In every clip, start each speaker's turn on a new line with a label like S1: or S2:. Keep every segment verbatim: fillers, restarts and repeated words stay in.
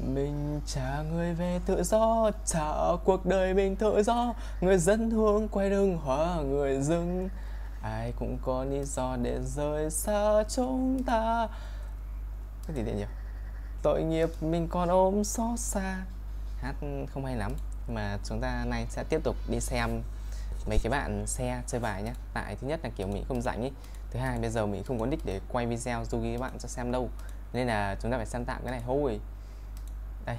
S1: Mình trả người về tự do, trả cuộc đời mình tự do. Người dân hương quay lưng hóa người dưng. Ai cũng có lý do để rời xa chúng ta. Cái gì đấy nhỉ? Tội nghiệp mình còn ôm xót xa. Hát không hay lắm. Mà chúng ta nay sẽ tiếp tục đi xem mấy cái bạn xe chơi bài nhé. Tại thứ nhất là kiểu mình không rảnh ý. Thứ hai bây giờ mình không có nick để quay video du các bạn cho xem đâu. Nên là chúng ta phải xem tạm cái này thôi. Đây,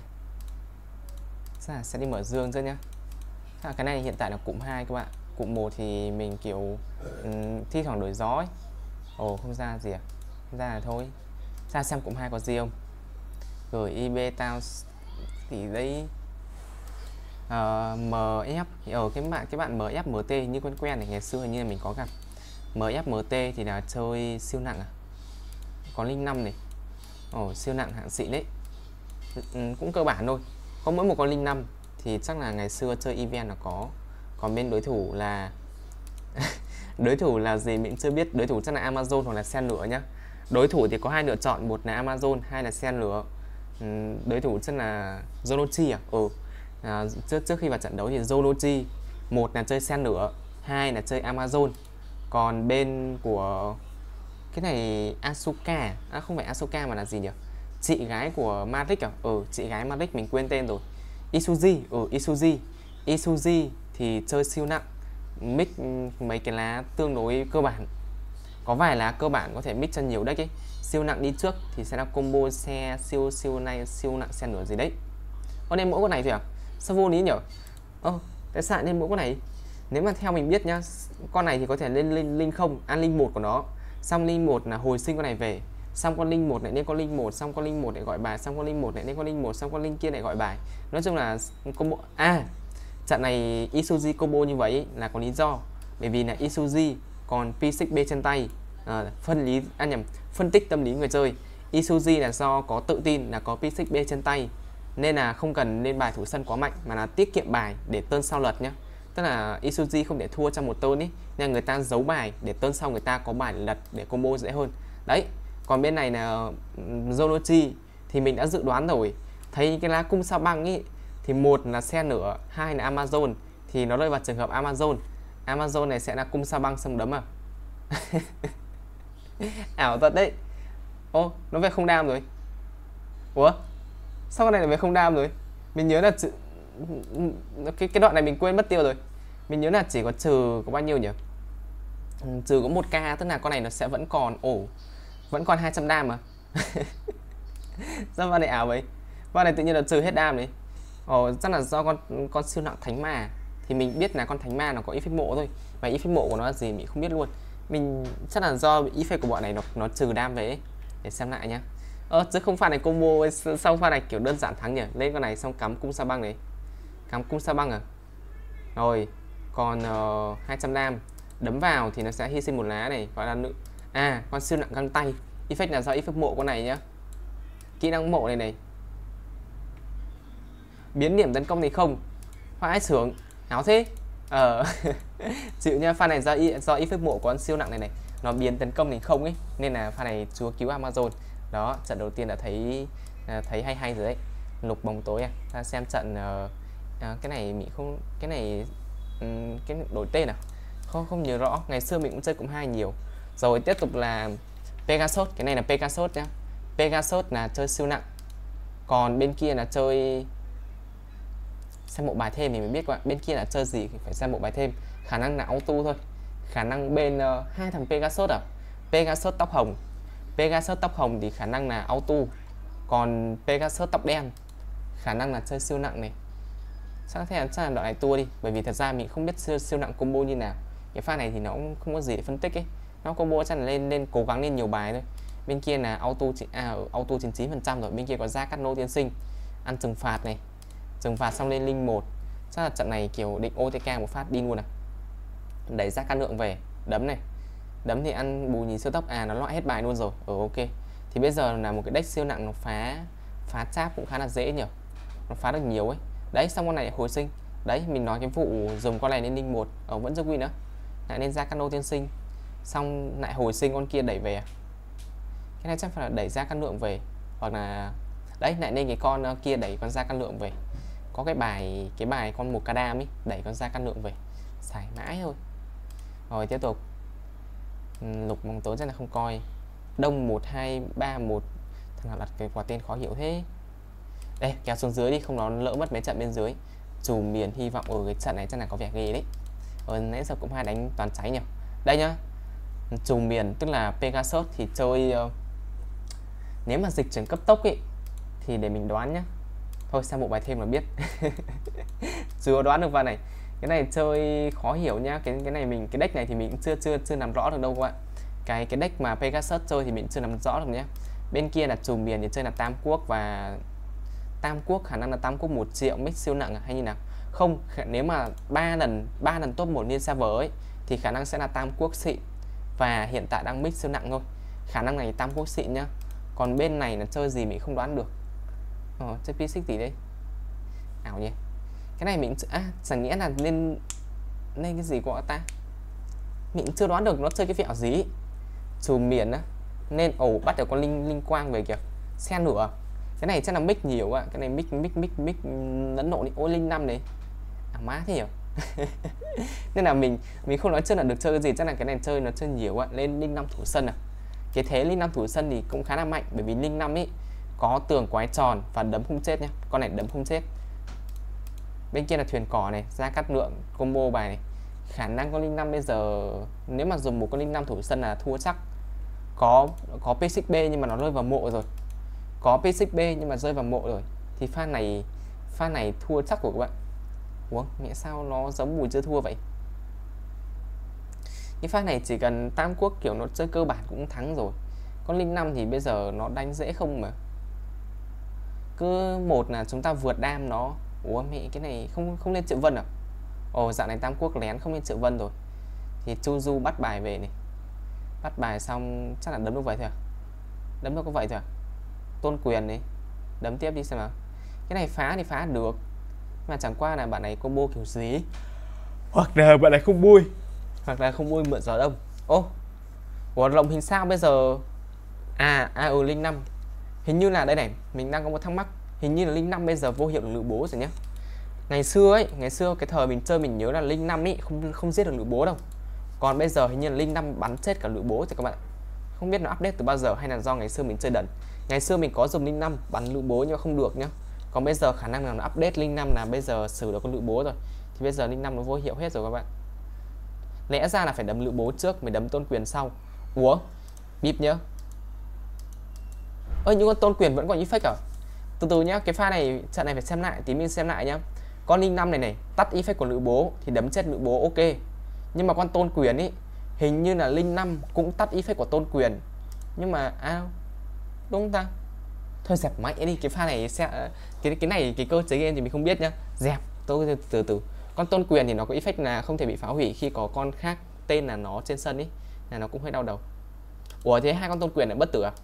S1: sẽ đi mở dương trước nhá. Cái này hiện tại là cụm hai các bạn. Cụm một thì mình kiểu um, thi thoảng đổi gió ấy. Ồ không ra gì à? Không ra là thôi. Ra xem cụm hai có gì không. Rồi i bê tao thì đây uh, em ép ở cái bạn cái bạn em ép em tê như quen quen này, ngày xưa hình như là mình có gặp. em ép em tê thì là chơi siêu nặng à? Có linh năm này. Ồ siêu nặng hạng xịn đấy. Ừ, cũng cơ bản thôi. Có mỗi một con linh năm thì chắc là ngày xưa chơi event là có. Còn bên đối thủ là đối thủ là gì mình chưa biết. Đối thủ chắc là Amazon hoặc là Sen lửa nhá. Đối thủ thì có hai lựa chọn, một là Amazon, hai là Sen lửa. Ừ, đối thủ chắc là Zonochi à? Ừ. À, trước trước khi vào trận đấu thì Zonochi, một là chơi Sen lửa, hai là chơi Amazon. Còn bên của cái này Asuka, à không phải Asuka mà là gì nhỉ? Chị gái của Marik à? Ừ, chị gái Marik mình quên tên rồi. Isuji, ừ Isuji. Isuji thì chơi siêu nặng, mix mấy cái lá tương đối cơ bản. Có vài lá cơ bản có thể mix cho nhiều deck ấy. Siêu nặng đi trước thì sẽ là combo xe siêu siêu này siêu nặng xe nửa gì đấy. Có nên mỗi con này thôi à? Sao vô lý nhỉ? Ơ, oh, tại sao nên mỗi con này? Nếu mà theo mình biết nhá, con này thì có thể lên linh linh không, ăn linh một của nó. Xong linh một là hồi sinh con này về. Xong con linh một lại lên con linh một, xong con linh một lại gọi bài, xong con linh một lại lên con linh một, xong con linh kia lại gọi bài. Nói chung là combo. À, trận này Isuji combo như vậy là có lý do. Bởi vì là Isuji còn pê sáu B trên tay. À, phân lý à nhầm, phân tích tâm lý người chơi. Isuji là do có tự tin là có pê sáu B trên tay, nên là không cần lên bài thủ sân quá mạnh mà là tiết kiệm bài để turn sau lật nhá. Tức là Isuji không để thua trong một turn ấy, nên người ta giấu bài để turn sau người ta có bài lật để combo dễ hơn. Đấy, còn bên này là Zonochi thì mình đã dự đoán rồi. Thấy cái lá cung sao băng ấy thì một là xe nửa, hai là Amazon, thì nó rơi vào trường hợp Amazon. Amazon này sẽ là cung sao băng xong đấm à. Ảo thật đấy. Ô, nó về không đam rồi. Ủa? Sao con này lại về không đam rồi? Mình nhớ là chữ... cái cái đoạn này mình quên mất tiêu rồi. Mình nhớ là chỉ có trừ có bao nhiêu nhỉ? Trừ có một k, tức là con này nó sẽ vẫn còn ổ, vẫn còn hai trăm đam mà. Sao con này ảo vậy? Con này tự nhiên là trừ hết đam đấy. Ồ, chắc là do con con siêu nặng thánh ma. Thì mình biết là con thánh ma nó có effect mộ thôi. Và effect mộ của nó là gì mình không biết luôn. Mình chắc là do effect của bọn này nó nó trừ đam về ấy. Để xem lại nhá. Ơ, chứ không pha này combo sau pha này kiểu đơn giản thắng nhỉ. Lên con này xong cắm cung sao băng này. Cắm cung sao băng à? Rồi, còn uh, hai trăm đam. Đấm vào thì nó sẽ hy sinh một lá này, gọi là nữ. À, con siêu nặng găng tay. Effect là do effect mộ con này nhá. Kỹ năng mộ này này. Biến điểm tấn công thì không. Vãi sướng, áo thế. Ờ chịu nha, pha này do do effect mộ của con siêu nặng này này, nó biến tấn công thì không ấy, nên là pha này chúa cứu Amazon. Đó, trận đầu tiên đã thấy thấy hay hay rồi đấy. Lục bóng tối à. Ta xem trận uh, à, cái này mình không, cái này um, cái đổi tên à? Không không nhớ rõ, ngày xưa mình cũng chơi cũng hai nhiều. Rồi tiếp tục là Pegasus, cái này là Pegasus nhá. Pegasus là chơi siêu nặng. Còn bên kia là chơi xem bộ bài thêm thì mới biết các bạn. Bên kia là chơi gì thì phải xem bộ bài thêm. Khả năng là auto thôi. Khả năng bên uh, hai thằng Pegasus à. Pegasus tóc hồng. Pegasus tóc hồng thì khả năng là auto. Còn Pegasus tóc đen khả năng là chơi siêu nặng này. Chắc là, chắc là đoạn này tua đi. Bởi vì thật ra mình không biết siêu, siêu nặng combo như nào. Cái pha này thì nó cũng không có gì để phân tích ấy. Nó combo chắc là lên lên cố gắng lên nhiều bài thôi. Bên kia là auto à, auto chín mươi chín phần trăm rồi. Bên kia có ra cắt nô tiên sinh, ăn trừng phạt này, trừng phạt xong lên linh một. Chắc là trận này kiểu định ô tê ca một phát đi luôn à. Đẩy ra căn lượng về, đấm này. Đấm thì ăn bù nhìn siêu tốc. À, nó loại hết bài luôn rồi. Ừ, ok. Thì bây giờ là một cái deck siêu nặng, nó phá phá cháp cũng khá là dễ nhỉ. Nó phá được nhiều ấy. Đấy, xong con này hồi sinh. Đấy, mình nói cái vụ dùng con này lên linh một. Ở vẫn giữ win nữa. Lại lên ra cano tiên sinh, xong lại hồi sinh con kia đẩy về. Cái này chắc phải là đẩy ra căn lượng về. Hoặc là Đấy lại nên cái con uh, kia đẩy con Gia Cát Lượng về. Có cái bài cái bài con Mục Ca Đam ấy đẩy con Gia Cát Lượng về, xài mãi thôi. Rồi tiếp tục. Ừ, Lục Mong Tốn rất là không coi. Đông một hai ba một. Thằng nào đặt cái quả tên khó hiểu thế. Đây kéo xuống dưới đi, không nó lỡ mất mấy trận bên dưới. Dù miền hy vọng ở cái trận này chắc là có vẻ ghê đấy. Ở nãy giờ cũng hai đánh toàn cháy nhỉ. Đây nhá, Trù miền tức là Pegasus thì chơi uh, nếu mà dịch chuyển cấp tốc ấy thì để mình đoán nhá. Thôi sang bộ bài thêm là biết. Chưa đoán được vào này. Cái này chơi khó hiểu nhá. Cái cái này mình cái deck này thì mình chưa chưa chưa nắm rõ được đâu các bạn. Cái cái deck mà Pegasus chơi thì mình chưa nắm rõ được nhá. Bên kia là Trù miền thì chơi là Tam Quốc và Tam Quốc khả năng là Tam Quốc một triệu mix siêu nặng à, hay như nào? Không, nếu mà ba lần ba lần top một liên server ấy thì khả năng sẽ là Tam Quốc xịn và hiện tại đang mix siêu nặng thôi. Khả năng này Tam Quốc xịn nhá. Còn bên này là chơi gì mình không đoán được. Ờ, chơi pê xích gì đây? Ảo nhỉ. Cái này mình à, chẳng nghĩa là nên nên cái gì của ta? Mình chưa đoán được nó chơi cái vẹo gì. Trù miền á. Nên ồ bắt được con linh linh quang về kìa. Xe nửa. Cái này chắc là mic nhiều ạ. Cái này mic mic mic mic lẫn lộn đi. Ôi linh năm đấy. À má thế hiểu. Nên là mình mình không nói chơi là được chơi cái gì, chắc là cái này chơi nó chơi nhiều ạ. Lên linh năm thủ sân à. Cái thế linh năm thủ sân thì cũng khá là mạnh, bởi vì linh năm ấy có tường quái tròn và đấm không chết nhá. Con này đấm không chết. Bên kia là thuyền cỏ này, Gia Cát Lượng combo bài này. Khả năng con linh năm bây giờ nếu mà dùng một con linh năm thủ sân là thua chắc. Có có pê xích bê nhưng mà nó rơi vào mộ rồi. Có pê xích bê nhưng mà rơi vào mộ rồi. Thì pha này pha này thua chắc của các bạn. Ủa, mẹ sao nó giống mùi chưa thua vậy? Cái pha này chỉ cần Tam Quốc kiểu nó chơi cơ bản cũng thắng rồi. Con linh năm thì bây giờ nó đánh dễ không mà. Cứ một là chúng ta vượt đam nó. Ủa mẹ cái này không không lên Triệu Vân à? Ồ dạo này Tam Quốc lén không lên Triệu Vân rồi. Thì Chu Du bắt bài về này. Bắt bài xong chắc là đấm được vậy thôi à? Đấm được có vậy thôi à? Tôn Quyền này. Đấm tiếp đi xem nào. Cái này phá thì phá được. Mà chẳng qua là bạn này combo kiểu gì. Hoặc là bạn này không bui. Hoặc là không bui mượn gió đông. Ô Ủa lồng hình sao bây giờ. À à ừ linh năm. Hình như là đây này, mình đang có một thắc mắc. Hình như là linh năm bây giờ vô hiệu được lữ bố rồi nhá. Ngày xưa ấy, ngày xưa cái thời mình chơi mình nhớ là linh năm ấy không không giết được lữ bố đâu. Còn bây giờ hình như là linh năm bắn chết cả lữ bố rồi các bạn. Không biết nó update từ bao giờ hay là do ngày xưa mình chơi đần. Ngày xưa mình có dùng linh năm bắn lữ bố nhưng mà không được nhá. Còn bây giờ khả năng là nó update linh năm là bây giờ xử được con lữ bố rồi. Thì bây giờ linh năm nó vô hiệu hết rồi các bạn. Lẽ ra là phải đấm lữ bố trước mới đấm Tôn Quyền sau. Ủa bịp nhá. Ơ nhưng con Tôn Quyền vẫn còn như fake à? Từ từ nhá, cái pha này trận này phải xem lại, tí mình xem lại nhá. Con linh năm này này tắt effect của lữ bố thì đấm chết lữ bố ok. Nhưng mà con Tôn Quyền ấy hình như là linh năm cũng tắt effect của Tôn Quyền. Nhưng mà ao đúng không ta? Thôi dẹp mãi đi, cái pha này sẽ cái cái này cái cơ chế game thì mình không biết nhá. Dẹp, tôi từ từ từ. Con Tôn Quyền thì nó có effect là không thể bị phá hủy khi có con khác tên là nó trên sân ấy, là nó cũng hơi đau đầu. Ủa thế hai con Tôn Quyền lại bất tử à?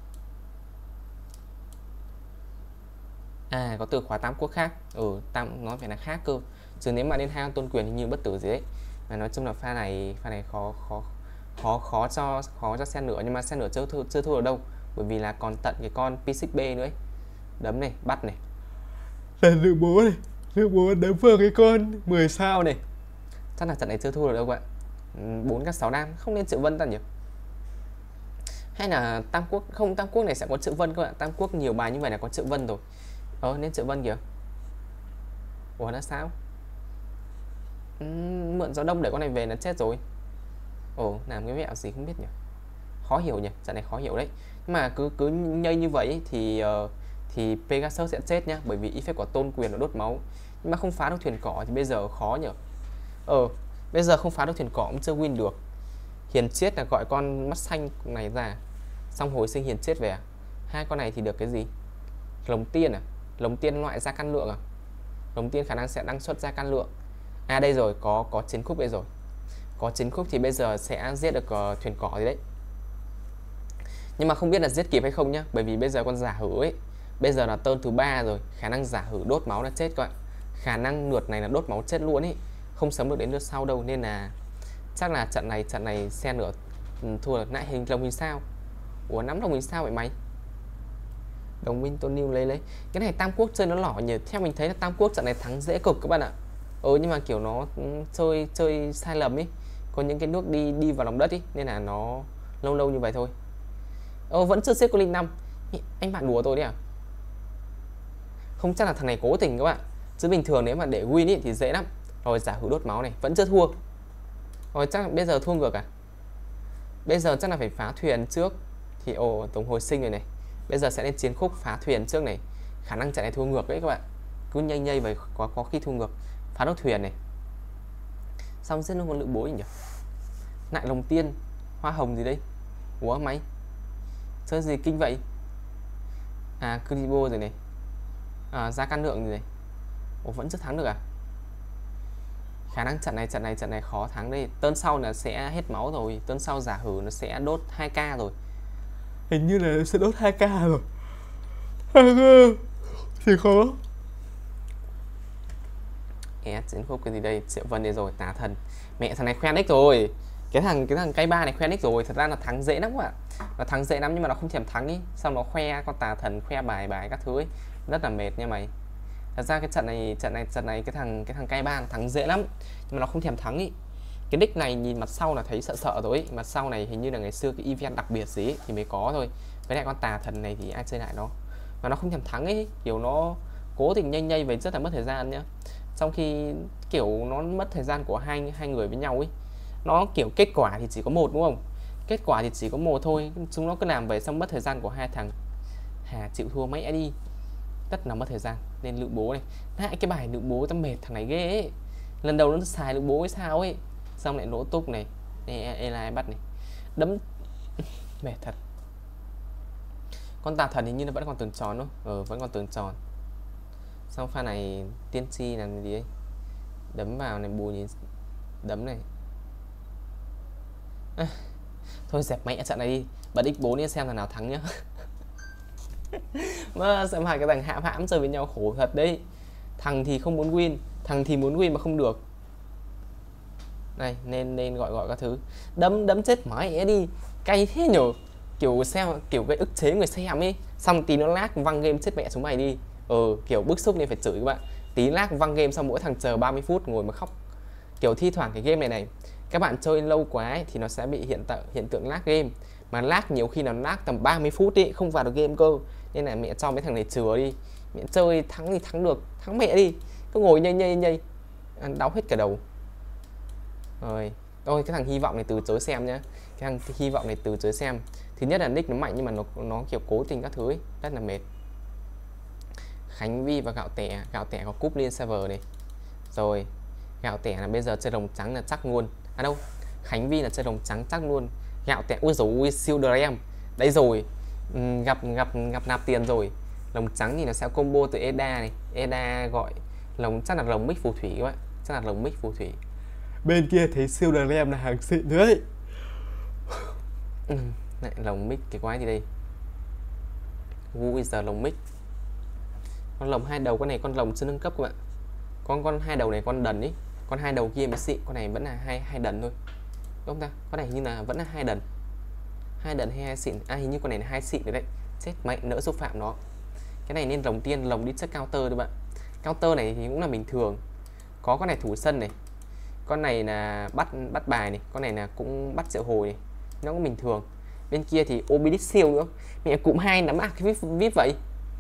S1: À có từ khóa Tam Quốc khác. Ừ tam nó phải là khác cơ. Chứ nếu mà lên hai con Tôn Quyền thì như bất tử gì đấy. Mà nói chung là pha này pha này khó khó khó khó cho khó cho xe nửa, nhưng mà xe nửa chưa thua chưa thua ở đâu, bởi vì là còn tận cái con pê xích bê nữa ấy. Đấm này, bắt này. Là lữ bố này, lữ bố đấm vào cái con mười sao này. Chắc là trận này chưa thua được đâu bạn. bốn các sáu đam, không nên Triệu Vân ta nhỉ? Hay là Tam Quốc, không Tam Quốc này sẽ có Triệu Vân các bạn. Tam Quốc nhiều bài như vậy là có Triệu Vân rồi. Ờ nên Triệu Vân kìa. Ủa là sao? Uhm, mượn gió đông để con này về là chết rồi. Ồ làm cái mẹo gì không biết nhỉ. Khó hiểu nhỉ, trận này khó hiểu đấy. Nhưng mà cứ cứ nhây như vậy thì uh, thì Pegasus sẽ chết nhá, bởi vì effect của Tôn Quyền nó đốt máu. Nhưng mà không phá được thuyền cỏ thì bây giờ khó nhỉ. Ờ bây giờ không phá được thuyền cỏ cũng chưa win được. Hiền Chiết là gọi con mắt xanh này ra, xong hồi sinh Hiền Chiết về à? Hai con này thì được cái gì? Lồng tiên à? Lồng tiên loại Gia Cát Lượng à? Lồng tiên khả năng sẽ đăng xuất Gia Cát Lượng. À đây rồi, có có chiến khúc đây rồi. Có chiến khúc thì bây giờ sẽ giết được uh, thuyền cỏ gì đấy. Nhưng mà không biết là giết kịp hay không nhá, bởi vì bây giờ con giả hử ấy, bây giờ là turn thứ ba rồi, khả năng giả hử đốt máu là chết các bạn. Khả năng lượt này là đốt máu chết luôn ấy, không sống được đến lượt sau đâu, nên là chắc là trận này trận này xe nửa thua được. Lại hình lồng hình sao. Ủa nắm lồng hình sao vậy mày? Đồng minh Tôn Niu lấy lấy. Cái này Tam Quốc chơi nó lỏ nhỉ. Theo mình thấy là Tam Quốc trận này thắng dễ cực các bạn ạ. Ừ, nhưng mà kiểu nó chơi chơi sai lầm ấy. Có những cái nước đi đi vào lòng đất ấy, nên là nó lâu lâu như vậy thôi. Ờ, vẫn chưa xếp có linh năm. Anh bạn đùa tôi đấy à? Không chắc là thằng này cố tình các bạn. Chứ bình thường nếu mà để win ý, thì dễ lắm. Rồi giả hữu đốt máu này, vẫn chưa thua. Rồi chắc là bây giờ thua ngược à? Bây giờ chắc là phải phá thuyền trước. Thì ồ, tổng hồi sinh rồi này. Bây giờ sẽ lên chiến khúc phá thuyền trước này. Khả năng trận này thua ngược đấy các bạn. Cứ nhây nhây vậy có có khi thua ngược. Phá đốt thuyền này. Xong giết luôn con lữ bối nhỉ. Nại lồng tiên, hoa hồng gì đây? Ủa máy. Chơi gì kinh vậy? À, Kuribo rồi này. À, ra căn lượng gì này. Ủa vẫn chưa thắng được à? Khả năng trận này trận này trận này khó thắng đây. Tơn sau là sẽ hết máu rồi. Tơn sau giả hử nó sẽ đốt hai k rồi. Hình như là sẽ đốt hai k rồi. Thì khó. Ét chiến khúc cái gì đây? Triệu Vân đây rồi, tà thần. Mẹ thằng này khoe nick rồi. Cái thằng cái thằng cây ba này khoe nick rồi. Thật ra là thắng dễ lắm các bạn. Nó thắng dễ lắm nhưng mà nó không thèm thắng ý. Xong nó khoe con tà thần, khoe bài bài các thứ ấy. Rất là mệt nha mày. Thật ra cái trận này trận này trận này cái thằng cái thằng cây ba nó thắng dễ lắm nhưng mà nó không thèm thắng ý. Cái nick này nhìn mặt sau là thấy sợ sợ rồi ý. Mặt sau này hình như là ngày xưa cái event đặc biệt gì ấy, thì mới có thôi. Với lại con tà thần này thì ai chơi lại nó. Và nó không thèm thắng ấy, kiểu nó cố tình nhanh nhanh vậy rất là mất thời gian nhá. Trong khi kiểu nó mất thời gian của hai hai người với nhau ấy. Nó kiểu kết quả thì chỉ có một đúng không? Kết quả thì chỉ có một thôi. Chúng nó cứ làm vậy xong mất thời gian của hai thằng. Hà chịu thua mấy đi. Rất là mất thời gian. Nên lự bố này. Lại cái bài lự bố tao mệt thằng này ghê ấy. Lần đầu nó xài lự bố hay sao ấy. Xong lại nổ túc này. Eli bắt này. Đấm mệt thật. Con tà thần hình như nó vẫn còn tường tròn đúng không? Ừ, vẫn còn tường tròn. Xong pha này tiên tri làm gì ấy. Đấm vào này bù nhìn. Đấm này à, thôi dẹp mẹ trận này đi. Bật x bốn đi xem thằng nào thắng nhá. Mà xem hai cái thằng hãm hãm chơi với nhau khổ thật đấy. Thằng thì không muốn win, thằng thì muốn win mà không được. Này nên nên gọi gọi các thứ. Đấm đấm chết mãi đi. Cay thế nhở. Kiểu xem kiểu gây ức chế người xem ấy. Xong tí nó lag văng game chết mẹ chúng mày đi. Ừ, kiểu bức xúc nên phải chửi các bạn. Tí lag văng game xong mỗi thằng chờ ba mươi phút ngồi mà khóc. Kiểu thi thoảng cái game này này các bạn chơi lâu quá ấy, thì nó sẽ bị hiện tượng hiện tượng lag game. Mà lag nhiều khi nó lag tầm ba mươi phút ấy, không vào được game cơ. Nên là mẹ cho mấy thằng này chừa đi. Mẹ chơi thắng thì thắng được, thắng mẹ đi. Cứ ngồi nhây nhây nhây. Đau hết cả đầu. Rồi, thôi cái thằng hy vọng này từ chối xem nhá. Cái thằng hy vọng này từ chối xem. Thứ nhất là nick nó mạnh nhưng mà nó nó kiểu cố tình các thứ ấy, rất là mệt. Khánh Vi và gạo tẻ, gạo tẻ có cúp liên server này. Rồi, gạo tẻ là bây giờ chơi đồng trắng là chắc luôn. À đâu, Khánh Vi là chơi đồng trắng chắc luôn. Gạo tẻ ui dồi ui siêu dream. Đây rồi. Ừ, gặp gặp gặp nạp tiền rồi. Lồng trắng thì nó sẽ combo từ Eda này. Eda gọi lồng chắc là lồng mic phù thủy các bạn. Chắc là lồng mic phù thủy. Bên kia thấy siêu dream là hàng xịn đấy. Ừ, lại lồng mic cái quái gì đây? Ui giờ lồng mic. Con lồng hai đầu con này con lồng chưa nâng cấp các bạn. Con con hai đầu này con đần ý. Con hai đầu kia mới xịn, con này vẫn là hai hai đần thôi. Đúng không ta? Con này như là vẫn là hai đần. Hai đần hay hai xịn? À hình như con này là hai xịn rồi đấy. Chết mẹ nỡ xúc phạm nó. Cái này nên lồng tiên, lồng đi check counter đấy bạn. Counter này thì cũng là bình thường. Có con này thủ sân này. Con này là bắt bắt bài này, con này là cũng bắt triệu hồi này. Nó cũng bình thường. Bên kia thì Obelix siêu nữa. Mẹ cụm hai nắm ạc vip vip vậy.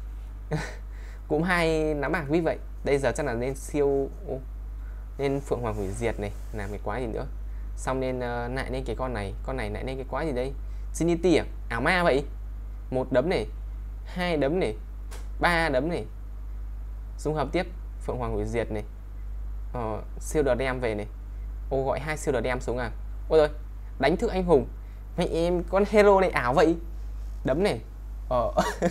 S1: Cụm hai nắm ạc vip vậy. Bây giờ chắc là nên siêu nên Phượng Hoàng hủy diệt này, làm cái quái gì nữa. Xong nên uh, lại lên cái con này, con này lại lên cái quái gì đây? Trinity à? Ảo ma vậy. Một đấm này, hai đấm này, ba đấm này. Dung hợp tiếp Phượng Hoàng hủy diệt này. Ờ, siêu đờ đem về này. Ô gọi hai siêu đờ đem xuống à? Ôi rồi, đánh thức anh hùng. Mẹ em con hero này ảo vậy. Đấm này. Ờ.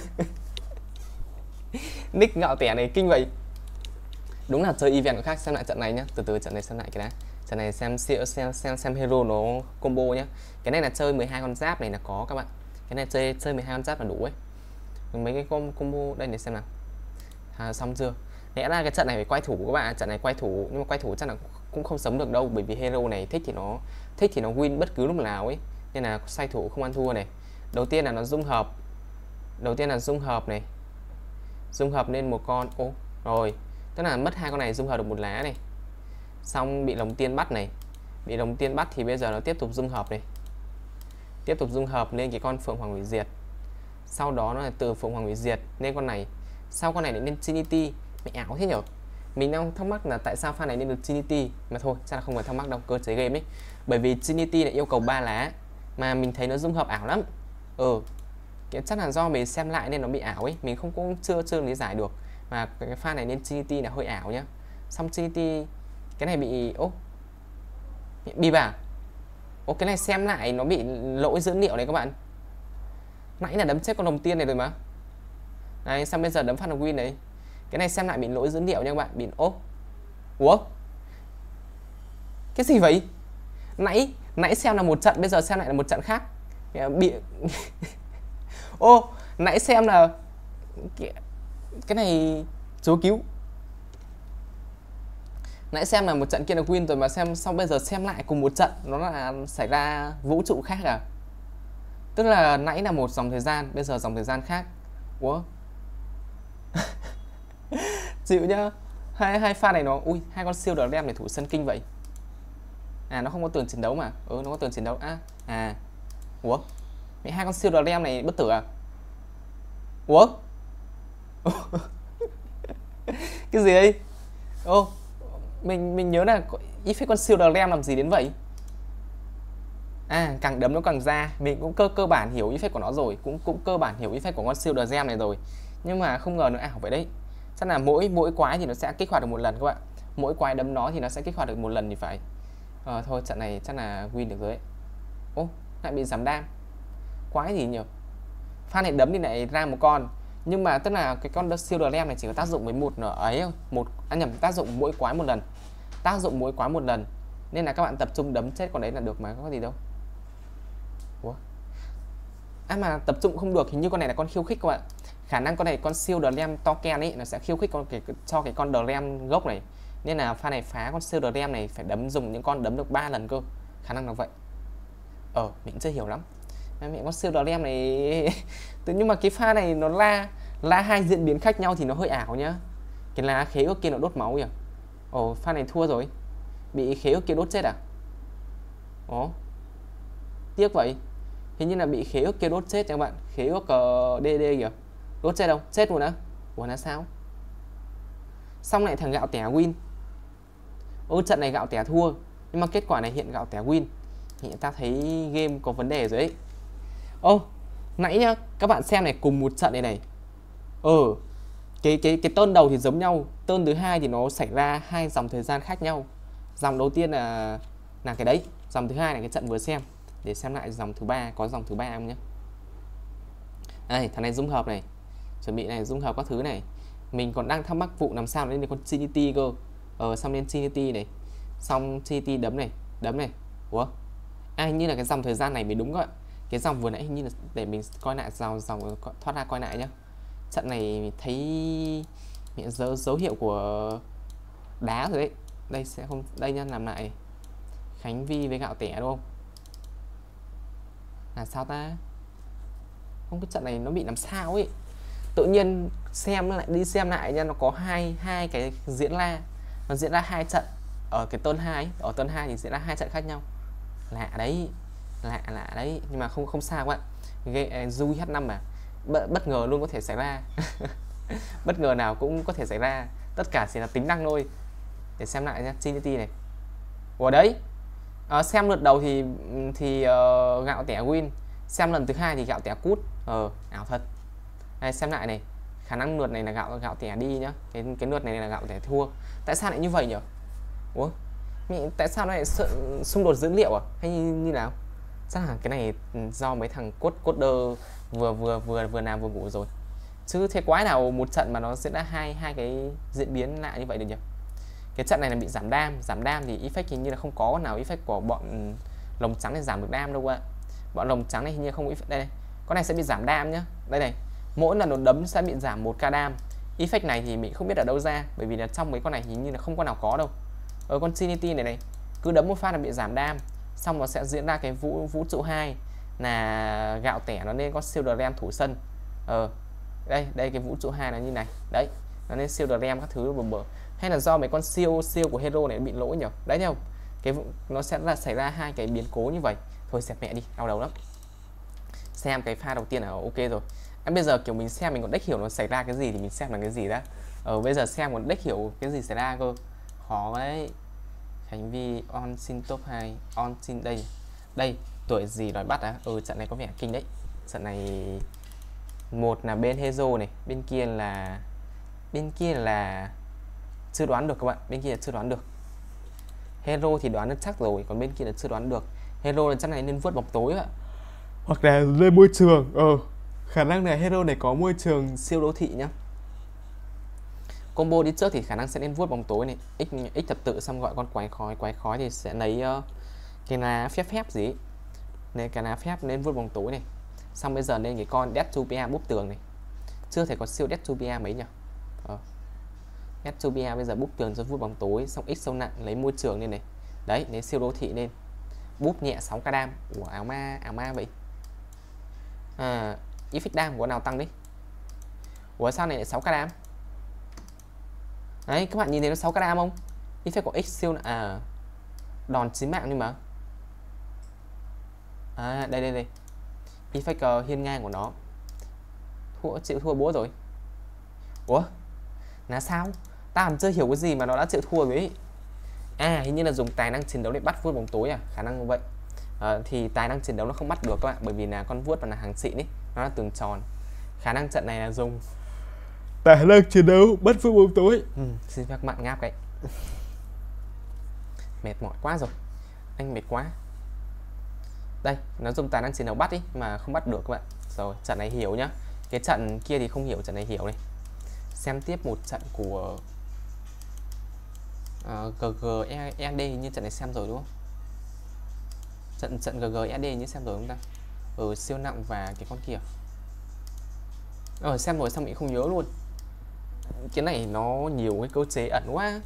S1: Nick ngạo tẻ này kinh vậy. Đúng là chơi event khác. Xem lại trận này nhá. Từ từ trận này xem lại cái đã. Trận này xem xem xem xem, xem hero nó combo nhá. Cái này là chơi mười hai con giáp này là có các bạn. Cái này chơi chơi mười hai con giáp là đủ ấy. Mấy cái combo đây để xem nào. À, xong chưa? Lẽ ra cái trận này phải quay thủ các bạn. Trận này quay thủ nhưng mà quay thủ chắc là cũng không sống được đâu, bởi vì hero này thích thì nó thích thì nó win bất cứ lúc nào ấy. Nên là xoay thủ không ăn thua này. Đầu tiên là nó dung hợp. Đầu tiên là dung hợp này. dung hợp lên một con. Ô rồi, tức là mất hai con này dung hợp được một lá này. Xong bị lồng tiên bắt này, bị lồng tiên bắt thì bây giờ nó tiếp tục dung hợp này, tiếp tục dung hợp lên cái con phượng hoàng hủy diệt. Sau đó nó là từ phượng hoàng hủy diệt lên con này, sau con này lại lên Trinity. Mẹ ảo thế nhở. Mình đang thắc mắc là tại sao pha này lên được Trinity, mà thôi chắc là không phải thắc mắc đâu, cơ chế game ấy. Bởi vì Trinity lại yêu cầu ba lá mà mình thấy nó dung hợp ảo lắm. Ừ, cái chắc là do mình xem lại nên nó bị ảo ấy, mình không cũng chưa chưa lý giải được. Mà cái pha này lên Trinity là hơi ảo nhá. Xong Trinity cái này bị ố bị à? Ô cái này xem lại nó bị lỗi dữ liệu này các bạn. Nãy là đấm chết con đồng tiên này rồi mà. Đấy, xong bây giờ đấm phát được win đấy. Cái này xem lại bị lỗi dữ liệu nha các bạn, bị ố. Ủa? Cái gì vậy? Nãy nãy xem là một trận, bây giờ xem lại là một trận khác. Bị ô, nãy xem là cái, cái này chú cứu. Nãy xem là một trận kia là win rồi mà xem xong bây giờ xem lại cùng một trận nó là xảy ra vũ trụ khác à? Tức là nãy là một dòng thời gian, bây giờ dòng thời gian khác. Ủa? Chịu nhá. Hai hai pha này nó ui, hai con siêu đờ đem để thủ sân kinh vậy. À nó không có tường chiến đấu mà. Ừ nó có tường chiến đấu à. À. Ủa? Mấy hai con siêu đờ đem này bất tử à? Ủa? Cái gì ấy? Ô, mình mình nhớ là ít phép con siêu đờ đem làm gì đến vậy? À càng đấm nó càng ra. Mình cũng cơ cơ bản hiểu effect của nó rồi, cũng cũng cơ bản hiểu effect của con siêu đờ gem này rồi, nhưng mà không ngờ nó ảo vậy đấy. Chắc là mỗi mỗi quái thì nó sẽ kích hoạt được một lần các bạn, mỗi quái đấm nó thì nó sẽ kích hoạt được một lần thì phải. Ờ, thôi trận này chắc là win được rồi ấy. Ô lại bị giảm đam, quái gì nhỉ? Pha này đấm thì lại ra một con, nhưng mà tức là cái con siêu đờ gem này chỉ có tác dụng với một nở ấy thôi, một anh à, nhầm tác dụng mỗi quái một lần, tác dụng mỗi quái một lần, nên là các bạn tập trung đấm chết con đấy là được mà có gì đâu. Ủa? À mà tập trung không được, hình như con này là con khiêu khích các bạn. Khả năng con này con siêu đờ lem token ấy nó sẽ khiêu khích con cái cho cái con đờ lem gốc này. Nên là pha này phá con siêu đờ lem này phải đấm dùng những con đấm được ba lần cơ. Khả năng là vậy. Ờ, mình chưa hiểu lắm. Mẹ con siêu đờ lem này nhưng mà cái pha này nó la la hai diễn biến khác nhau thì nó hơi ảo nhá. Cái lá khế ước kia nó đốt máu kìa. Ồ, pha này thua rồi. Bị khế ước kia đốt chết à? Ồ. Tiếc vậy. Hình như là bị khế ước kia đốt chết nha các bạn. Khế ước uh, đê đê kìa. Đốt chết đâu? Chết luôn á. Ủa là sao? Xong lại thằng gạo tẻ win. Ô trận này gạo tẻ thua, nhưng mà kết quả này hiện gạo tẻ win. Hiện ta thấy game có vấn đề rồi ấy. Ô, nãy nhá, các bạn xem này cùng một trận này này. Ừ. Cái cái cái tơn đầu thì giống nhau, tơn thứ hai thì nó xảy ra hai dòng thời gian khác nhau. Dòng đầu tiên là là cái đấy, dòng thứ hai là cái trận vừa xem. Để xem lại dòng thứ ba, có dòng thứ ba không nhé. Đây, thằng này dung hợp này. Chuẩn bị này, dung hợp các thứ này. Mình còn đang thắc mắc vụ làm sao lên được con Trinity cơ. Ờ, xong lên Trinity này. Xong Trinity đấm này, đấm này. Ủa? À, hình như là cái dòng thời gian này mới đúng các bạn. Cái dòng vừa nãy hình như là để mình coi lại dòng dòng thoát ra coi lại nhá. Trận này thấy dấu dấu hiệu của đá rồi đấy. Đây sẽ không, đây nha, làm lại. Khánh Vi với gạo tẻ đúng không? Là sao ta? Không, cái trận này nó bị làm sao ấy. Tự nhiên xem lại đi xem lại nha, nó có hai hai cái diễn ra. Nó diễn ra hai trận ở cái turn hai, ở turn hai thì diễn ra hai trận khác nhau. Lạ đấy. Lạ lạ đấy, nhưng mà không không sao các bạn. Ghê du hát năm mà. Bất, bất ngờ luôn có thể xảy ra. Bất ngờ nào cũng có thể xảy ra. Tất cả chỉ là tính năng thôi. Để xem lại nha, Trinity này. Ủa đấy. À, xem lượt đầu thì thì uh, gạo tẻ win, xem lần thứ hai thì gạo tẻ cút. Ờ, ảo thật. Đây xem lại này, khả năng lượt này là gạo gạo tẻ đi nhá, cái cái lượt này là gạo tẻ thua. Tại sao lại như vậy nhỉ? Ủa, tại sao lại xung đột dữ liệu à? Hay như, như nào? Chắc là cái này do mấy thằng cốt coder vừa vừa vừa vừa làm vừa ngủ rồi. Chứ thế quái nào một trận mà nó sẽ đã hai hai cái diễn biến lạ như vậy được nhỉ? Cái trận này là bị giảm đam, giảm đam thì effect hình như là không có nào effect của bọn lồng trắng này giảm được đam đâu ạ. Bọn lồng trắng này hình như không effect đây này. Con này sẽ bị giảm đam nhá. Đây này. Mỗi lần nó đấm sẽ bị giảm một k đam. Effect này thì mình không biết ở đâu ra, bởi vì là trong mấy con này hình như là không có nào có đâu. Ở con Trinity này này, cứ đấm một phát là bị giảm đam, xong nó sẽ diễn ra cái vũ vũ trụ hai là gạo tẻ nó nên có siêu đờ ram thủ sân. Ờ. Đây đây cái vũ trụ hai là như này đấy, nó nên siêu RAM các thứ bờ bờ, hay là do mấy con siêu siêu của hero này bị lỗi nhỉ? Đấy thấy không, cái nó sẽ là xảy ra hai cái biến cố như vậy. Thôi xẹp mẹ đi, đau đầu lắm. Xem cái pha đầu tiên là ok rồi. Em bây giờ kiểu mình xem mình còn đếch hiểu nó xảy ra cái gì thì mình xem là cái gì đã. Ờ bây giờ xem còn đếch hiểu cái gì xảy ra cơ, khó đấy. Hành vi on xin top hai, on xin đây đây tuổi gì đòi bắt á. Ừ trận này có vẻ kinh đấy. Trận này một là bên hero này, bên kia là bên kia là chưa đoán được các bạn, bên kia là chưa đoán được. Hero thì đoán được chắc rồi, còn bên kia là chưa đoán được. Hero là chắc này nên vớt bóng tối ạ, hoặc là lên môi trường. Ờ khả năng là hero này có môi trường siêu đô thị nhá. Combo đi trước thì khả năng sẽ nên vuốt bóng tối này, x x thập tự xong gọi con quái khói, quái khói thì sẽ lấy uh, cái lá phép phép gì nên cái lá phép nên vuốt bóng tối này. Xong bây giờ nên cái con Deathtopia búp tường này, chưa thể có siêu Deathtopia mấy nhỉ. ờ. Deathtopia bây giờ búp tường cho vuốt bóng tối, xong x sâu nặng lấy môi trường lên này, đấy lấy siêu đô thị lên, búp nhẹ sáu k đam. Ủa áo ma, áo ma vậy à, effect đam của nào tăng đi. Ủa sao này lại sáu k đam? Đấy các bạn nhìn thấy nó sáu k đam không? Effect của x siêu à, đòn chí mạng nhưng mà à đây đây đây effect uh, hiên ngang của nó thua, chịu thua búa rồi. Ủa là sao, ta còn chưa hiểu cái gì mà nó đã chịu thua với. À hình như là dùng tài năng chiến đấu để bắt vuốt bóng tối à, khả năng như vậy. À, thì tài năng chiến đấu nó không bắt được các bạn, bởi vì là con vuốt và là hàng xịn ấy, nó là tường tròn. Khả năng trận này là dùng tài năng chiến đấu bắt vuốt bóng tối. Ừ, xin các bạn ngáp cái mệt mỏi quá rồi, anh mệt quá. Đây nó dùng tài năng chiến đấu bắt đi mà không bắt được các bạn. Rồi trận này hiểu nhá, cái trận kia thì không hiểu, trận này hiểu này. Xem tiếp một trận của uh, giê giê e đê như trận này xem rồi đúng không? Trận trận giê giê e đê như xem rồi không ta? Ừ siêu nặng và cái con kia. Ờ xem rồi xong mình không nhớ luôn. Cái này nó nhiều cái cơ chế ẩn quá.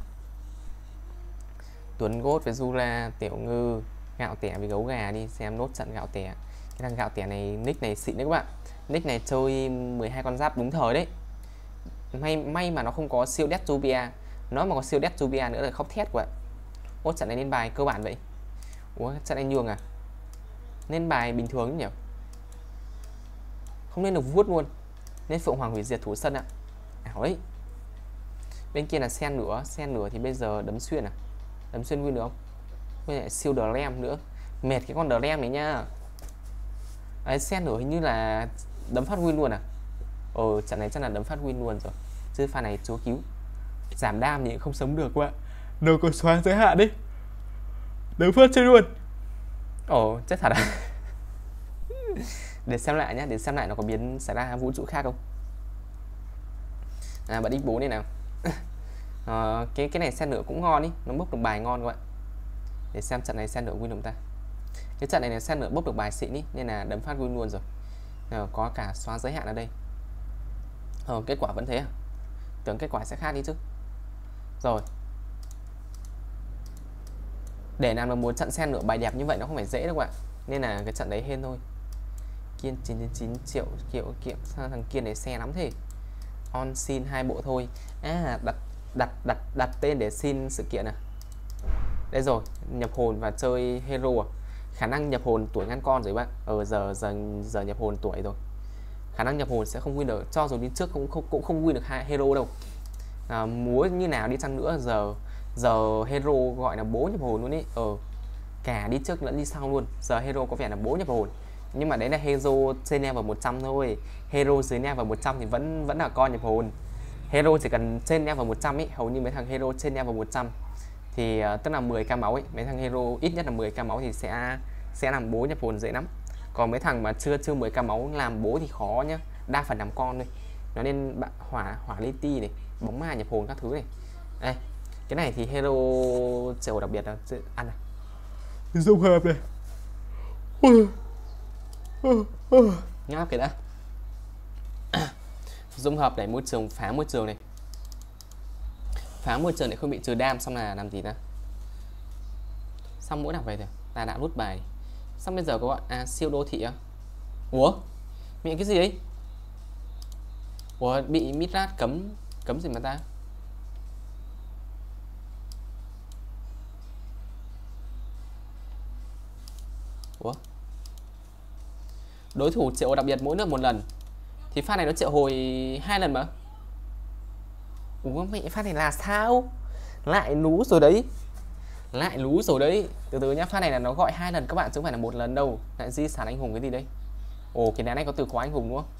S1: Tuấn Gốt với Zula, Tiểu Ngư, Gạo Tẻ với Gấu Gà đi xem nốt trận Gạo Tẻ. Cái thằng Gạo Tẻ này nick này xịn đấy các bạn. Nick này chơi mười hai con giáp đúng thời đấy. May may mà nó không có siêu Deathtopia. Nó mà có siêu Deathtopia nữa là khóc thét quá. Ốt trận này lên bài cơ bản vậy. Ủa trận này nhường à? Nên bài bình thường nhỉ? Không nên được vuốt luôn. Nên Phượng Hoàng hủy diệt thủ sân ạ. Ảo ấy. Bên kia là sen nữa, sen nữa thì bây giờ đấm xuyên à? Đấm xuyên win được không? Với lại siêu Dram nữa. Mệt cái con Dram này nha. Đấy sen nữa hình như là đấm phát win luôn à? Ờ trận này chắc là đấm phát win luôn rồi. Chứ pha này chúa cứu. Giảm đam thì không sống được quá. Đâu có xóa giới hạn đi. Đấm phát chơi luôn. Ồ chết thật à? Để xem lại nhá, để xem lại nó có biến xảy ra vũ trụ khác không. À bật x bốn này nào. à, cái cái này sen nữa cũng ngon ý, nó bốc được bài ngon các bạn. Để xem trận này sen nữa win không ta. Cái trận này là sen nữa bốc được bài xịn ý, nên là đấm phát win luôn rồi. À, có cả xóa giới hạn ở đây. Ờ, kết quả vẫn thế à? Tưởng kết quả sẽ khác đi chứ. Rồi. Để làm được một trận sen nữa bài đẹp như vậy nó không phải dễ đâu các bạn. Nên là cái trận đấy hên thôi. Kiên chín mươi chín triệu kiểu kiệm, sao thằng Kiên này xe lắm thế. On xin hai bộ thôi. À đặt đặt đặt đặt tên để xin sự kiện à. Đây rồi, nhập hồn và chơi hero à. Khả năng nhập hồn tuổi ngăn con rồi bạn. Ờ giờ giờ giờ nhập hồn tuổi rồi. Khả năng nhập hồn sẽ không win được, cho dù đi trước cũng không cũng không win được hai hero đâu. À, múa như nào đi chăng nữa giờ giờ hero gọi là bố nhập hồn luôn ý. Ờ cả đi trước lẫn đi sau luôn. Giờ hero có vẻ là bố nhập hồn. Nhưng mà đấy là hero trên level một trăm thôi. Hero dưới level một trăm thì vẫn vẫn là con nhập hồn. Hero chỉ cần trên level một trăm ấy, hầu như mấy thằng hero trên level một trăm thì uh, tức là mười k máu ấy, mấy thằng hero ít nhất là mười k máu thì sẽ sẽ làm bố nhập hồn dễ lắm. Còn mấy thằng mà chưa chưa mười k máu làm bố thì khó nhá, đa phần làm con thôi. Nó nên bạn hỏa hỏa li ti này, bóng ma nhập hồn các thứ này. Đây, cái này thì hero triệu đặc biệt là ăn này. Dung hợp này. Ngáp cái đã. Dung hợp để môi trường, phá môi trường này. Phá môi trường để không bị trừ đam, xong là làm gì ta? Xong mỗi nào về thì ta đã rút bài. Xong bây giờ có gọi à siêu đô thị á. Ủa? Miệng cái gì ấy? Ủa bị Midrat cấm cấm gì mà ta? Ủa? Đối thủ triệu hồi đặc biệt mỗi nước một lần. Thì pha này nó triệu hồi hai lần mà. Ủa mẹ, pha này là sao? Lại lú rồi đấy. Lại lú rồi đấy. Từ từ nhá, pha này là nó gọi hai lần các bạn chứ không phải là một lần đâu. Lại di sản anh hùng cái gì đấy? Ồ, cái đá này có từ khóa anh hùng đúng không?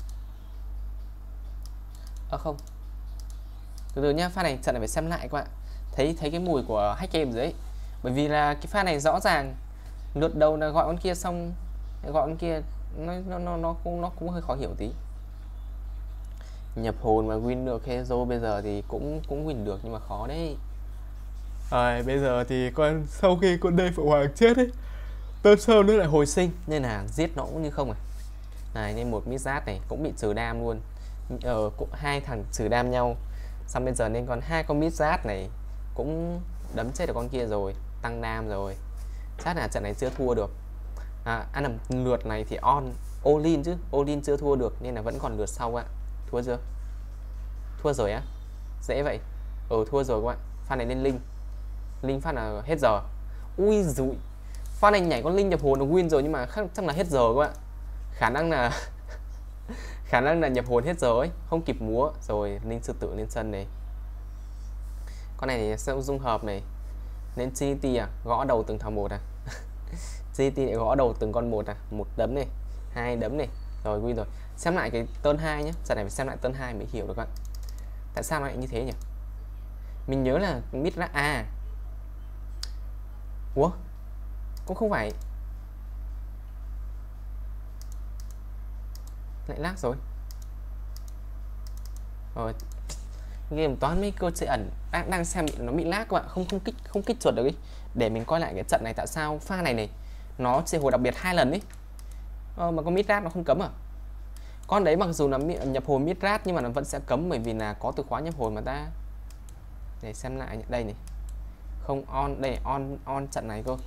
S1: Ờ à, không. Từ từ nhá, pha này trận này phải xem lại các bạn. Thấy thấy cái mùi của hack game rồi đấy. Bởi vì là cái pha này rõ ràng lượt đầu là gọi con kia xong gọi con kia nó nó nó nó cũng nó cũng hơi khó hiểu tí. Nhập hồn mà win được Hezo bây giờ thì cũng cũng win được nhưng mà khó đấy. Rồi bây giờ thì con sau khi con đây Phượng Hoàng chết ấy, Tân Sơn nó lại hồi sinh nên là giết nó cũng như không à. Này nên một Midrat này cũng bị trừ đam luôn. Ờ cũng hai thằng trừ đam nhau. Xong bây giờ nên còn hai con Midrat này cũng đấm chết được con kia rồi, tăng đam rồi. Chắc là trận này chưa thua được. À, à nằm lượt này thì on Olin chứ, Olin chưa thua được nên là vẫn còn lượt sau ạ. Thua chưa? Thua rồi á? Dễ vậy. Ừ thua rồi các bạn. Pha này lên Linh. Linh phát là hết giờ. Ui dụi. Pha này nhảy con Linh nhập hồn được win rồi nhưng mà chắc là hết giờ các bạn. Khả năng là khả năng là nhập hồn hết giờ ấy, không kịp múa rồi. Linh sư tử lên sân này. Con này thì sẽ dung hợp này. Nên giê tê à, gõ đầu từng thằng một à. giê tê lại gõ đầu từng con một à, một đấm này, hai đấm này, rồi win rồi. Xem lại cái turn hai nhé, trận này phải xem lại turn hai mới hiểu được các bạn. Tại sao lại như thế nhỉ? Mình nhớ là Midrat à. Ủa? Cũng không phải. Lại lag rồi. Rồi. Game toán mấy cơ chế ẩn đang đang xem bị nó bị lag các bạn, không không kích không kích chuột được ấy. Để mình coi lại cái trận này tại sao pha này này nó triệu hồi đặc biệt hai lần ấy. Ờ, mà con Midrat nó không cấm à? Con đấy mặc dù nó nhập hồn Midrat nhưng mà nó vẫn sẽ cấm bởi vì là có từ khóa nhập hồn mà ta. Để xem lại đây này. Không on, đây on on trận này cơ.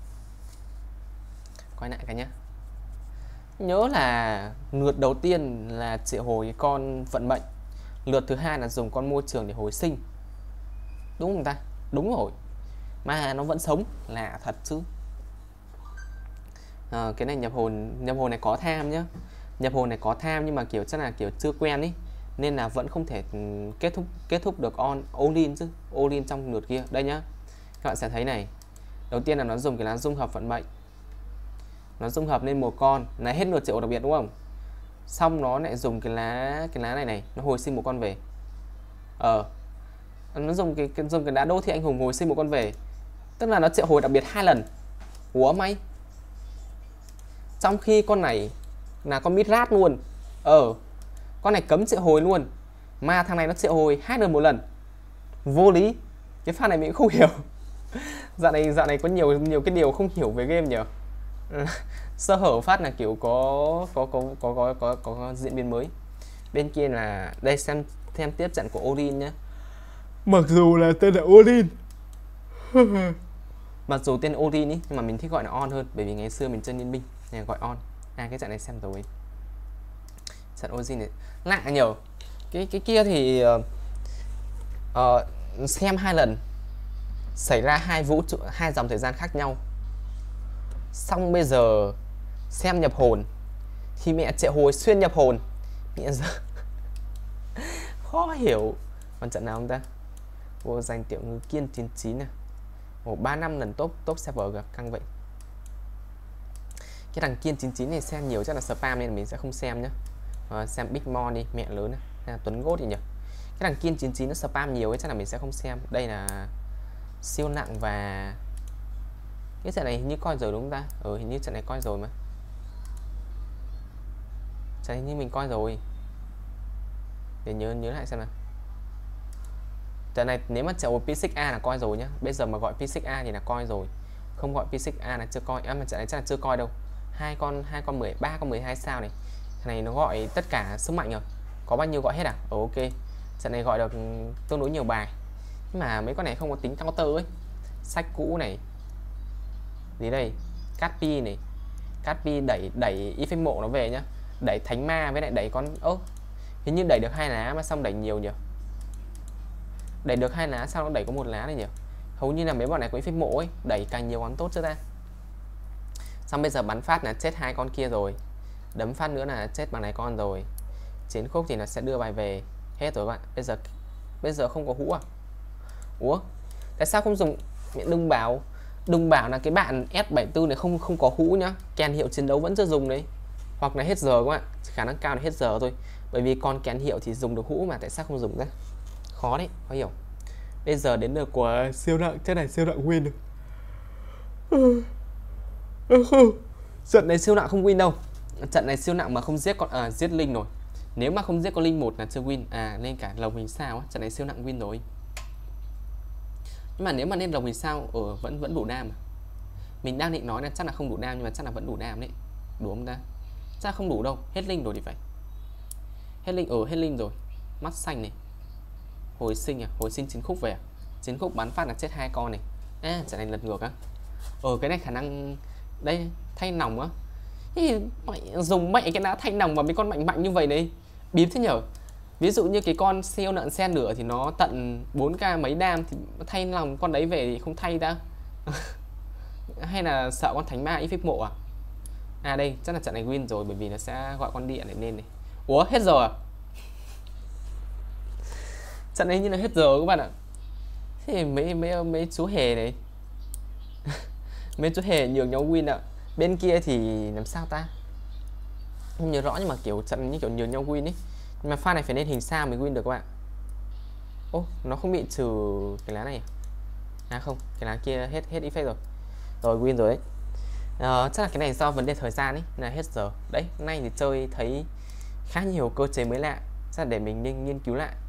S1: Quay lại cả nhá. Nhớ là lượt đầu tiên là triệu hồi con vận mệnh. Lượt thứ hai là dùng con môi trường để hồi sinh. Đúng không ta? Đúng rồi. Mà nó vẫn sống, lạ thật chứ. À, cái này nhập hồn nhập hồn này có tham nhá. Nhập hồn này có tham nhưng mà kiểu chắc là kiểu chưa quen ý, nên là vẫn không thể kết thúc kết thúc được on Olin chứ. Olin trong lượt kia. Đây nhá. Các bạn sẽ thấy này. Đầu tiên là nó dùng cái lá dung hợp vận mệnh. Nó dung hợp lên một con là hết lượt triệu đặc biệt đúng không? Xong nó lại dùng cái lá cái lá này này, nó hồi sinh một con về. Ờ. Nó dùng cái, cái dùng cái đá đô thị anh hùng hồi sinh một con về. Tức là nó triệu hồi đặc biệt hai lần. Ủa may. Trong khi con này là con Midrat luôn. Ờ. Con này cấm triệu hồi luôn. Mà thằng này nó triệu hồi hai lần một lần. Vô lý. Cái pha này mình cũng không hiểu. Dạo này dạo này có nhiều nhiều cái điều không hiểu về game nhỉ. Sơ hở phát là kiểu có có có có có có, có, có diễn biến mới. Bên kia là đây xem xem tiếp trận của Olin nhé. Mặc dù là tên là Olin. Mặc dù tên Olin ý, nhưng mà mình thích gọi là On hơn bởi vì ngày xưa mình chơi liên minh nên gọi On. À cái trận này xem rồi. Trận Olin này lạ nhiều. Cái cái kia thì uh, uh, xem hai lần xảy ra hai vũ trụ hai dòng thời gian khác nhau. Xong bây giờ xem nhập hồn thì mẹ triệu hồi xuyên nhập hồn. Mẹ giờ khó hiểu. Còn trận nào không ta? Vô danh tiểu ngư kiên chín chín này. Ồ ba năm lần top top server gặp căng vậy. Cái thằng kiên chín chín này xem nhiều chắc là spam nên mình sẽ không xem nhá. À, xem Big Mon đi, mẹ lớn này. À, Tuấn Gốt thì nhỉ. Cái thằng kiên chín chín nó spam nhiều ấy chắc là mình sẽ không xem. Đây là siêu nặng và cái trận này hình như coi rồi đúng không ta? Ừ hình như trận này coi rồi mà. Trận này như mình coi rồi. Để nhớ nhớ lại xem nào. Trận này nếu mà chạy pê sáu a là coi rồi nhá. Bây giờ mà gọi pê sáu a thì là coi rồi. Không gọi pê sáu a là chưa coi. À mà trận này chắc là chưa coi đâu. Hai con hai con mười ba con mười hai sao này. Thằng này nó gọi tất cả sức mạnh rồi. Có bao nhiêu gọi hết à? Ừ, ok. Trận này gọi được tương đối nhiều bài. Nhưng mà mấy con này không có tính counter ấy. Sách cũ này. Gì đây? Catpi này. Catpi đẩy đẩy y phách mộ nó về nhá. Đẩy thánh ma với lại đẩy con ơ. Hình như đẩy được hai lá mà xong đẩy nhiều nhỉ. Đẩy được hai lá sao nó đẩy có một lá này nhỉ. Hầu như là mấy bọn này có effect mộ ấy, đẩy càng nhiều càng tốt chứ ta. Xong bây giờ bắn phát là chết hai con kia rồi, đấm phát nữa là chết bằng này con rồi. Chiến khúc thì nó sẽ đưa bài về. Hết rồi bạn. Bây giờ bây giờ không có hũ à? Ủa? Tại sao không dùng? Đừng bảo đừng bảo là cái bạn S bảy tư này không không có hũ nhá. Kèn hiệu chiến đấu vẫn chưa dùng đấy. Hoặc là hết giờ các bạn. Khả năng cao là hết giờ thôi. Bởi vì con kèn hiệu thì dùng được hũ mà tại sao không dùng ra? Khó đấy, khó hiểu. Bây giờ đến được của siêu nặng, thế này siêu nặng win được. Trận này siêu nặng không win đâu. Trận này siêu nặng mà không giết con à, giết linh rồi. Nếu mà không giết con linh một là chưa win. À lên cả lồng hình sao á, trận này siêu nặng win rồi. Nhưng mà nếu mà lên lồng hình sao ở ờ, vẫn vẫn đủ đam mà. Mình đang định nói là chắc là không đủ đam nhưng mà chắc là vẫn đủ đam đấy. Đủ không ta? Chắc không đủ đâu, hết linh rồi thì phải. Hết linh ở ờ, hết linh rồi. Mắt xanh này. Hồi sinh à, hồi sinh chiến khúc về à? Chiến khúc bắn phát là chết hai con này. À trận này lật ngược á. Ờ cái này khả năng đây thay nòng á. Dùng mẹ cái đá thanh nòng vào mấy con mạnh mạnh như vậy đấy. Bím thế nhở. Ví dụ như cái con siêu nợn sen lửa thì nó tận bốn k mấy đam, thì thay lòng con đấy về thì không thay ta. Hay là sợ con thánh ma effect mộ à? À đây chắc là trận này win rồi, bởi vì nó sẽ gọi con điện để lên này. Ủa hết giờ à? Trận này như là hết giờ các bạn ạ. Thế mấy mấy mấy chú hề này. Mấy chú hề nhường nhau win ạ. Bên kia thì làm sao ta? Không nhớ rõ nhưng mà kiểu trận như kiểu nhường nhau win ấy. Nhưng mà pha này phải nên hình sao mới win được các bạn. Ô, nó không bị trừ cái lá này à? À không, cái lá kia hết hết effect rồi. Rồi win rồi đấy. À, chắc là cái này do vấn đề thời gian ấy, là hết giờ. Đấy, hôm nay thì chơi thấy khá nhiều cơ chế mới lạ. Chắc là để mình nên nghiên cứu lại.